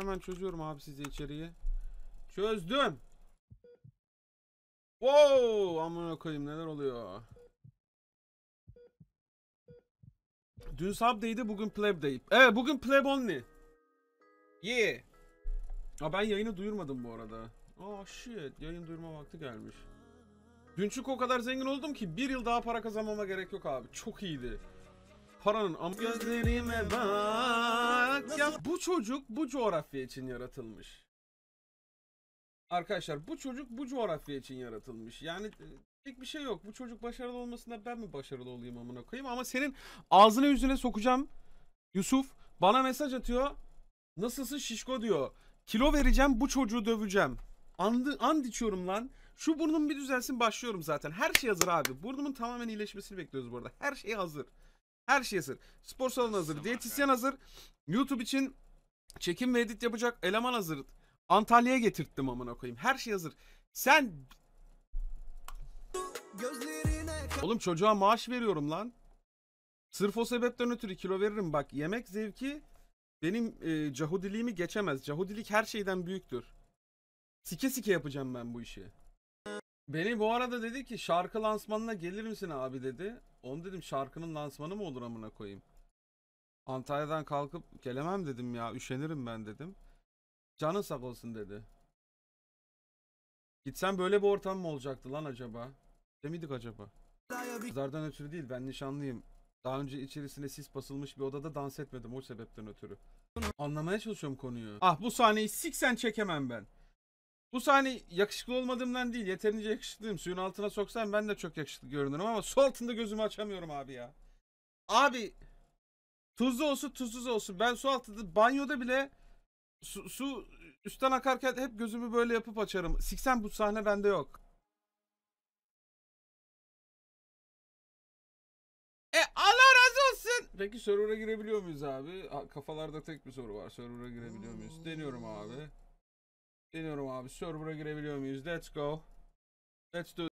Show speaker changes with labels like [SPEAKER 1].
[SPEAKER 1] Hemen çözüyorum abi size içeriği. Çözdüm. Wow, amına koyayım neler oluyor. Dün sub'daydı, bugün pleb'dayım. Evet, bugün pleb only. Yeah. Aa, ben yayını duyurmadım bu arada. Aa shit, yayın duyurma vakti gelmiş. Dün çünkü o kadar zengin oldum ki bir yıl daha para kazanmama gerek yok abi. Çok iyiydi. Paranın gözlerime bak. Ya bu çocuk bu coğrafya için yaratılmış. Arkadaşlar bu çocuk bu coğrafya için yaratılmış. Yani tek bir şey yok. Bu çocuk başarılı olmasında ben mi başarılı olayım amına koyayım, ama senin ağzına yüzüne sokacağım. Yusuf bana mesaj atıyor. Nasılsın şişko diyor. Kilo vereceğim, bu çocuğu döveceğim. And içiyorum lan. Şu burnum bir düzelsin, başlıyorum zaten. Her şey hazır abi. Burnumun tamamen iyileşmesini bekliyoruz bu arada. Her şey hazır. Her şey hazır. Spor salonu hazır. Diyetisyen hazır. YouTube için çekim ve edit yapacak eleman hazır. Antalya'ya getirttim amına koyayım. Her şey hazır. Sen... Oğlum çocuğa maaş veriyorum lan. Sırf o sebepten ötürü kilo veririm. Bak, yemek zevki benim cahudiliğimi geçemez. Cahudilik her şeyden büyüktür. Sike sike yapacağım ben bu işi. Beni bu arada dedi ki şarkı lansmanına gelir misin abi dedi. Onu dedim, şarkının lansmanı mı olur amına koyayım. Antalya'dan kalkıp gelemem dedim ya, üşenirim ben dedim. Canın sağ olsun dedi. Gitsen böyle bir ortam mı olacaktı lan acaba? Demiydik acaba? Kızlardan ötürü değil, ben nişanlıyım. Daha önce içerisine sis basılmış bir odada dans etmedim, o sebepten ötürü. Anlamaya çalışıyorum konuyu. Ah, bu sahneyi siksen çekemem ben. Bu sahne yakışıklı olmadığımdan değil, yeterince yakışıklıyım. Suyun altına soksan ben de çok yakışıklı görünürüm ama su altında gözümü açamıyorum abi ya. Abi tuzlu olsun tuzsuz olsun, ben su altında banyoda bile su üstten akarken hep gözümü böyle yapıp açarım. Siksen bu sahne bende yok. Allah razı olsun. Peki server'a girebiliyor muyuz abi? Kafalarda tek bir soru var. Server'a girebiliyor muyuz? Deniyorum abi. Server'a girebiliyor muyuz? Let's go. Let's do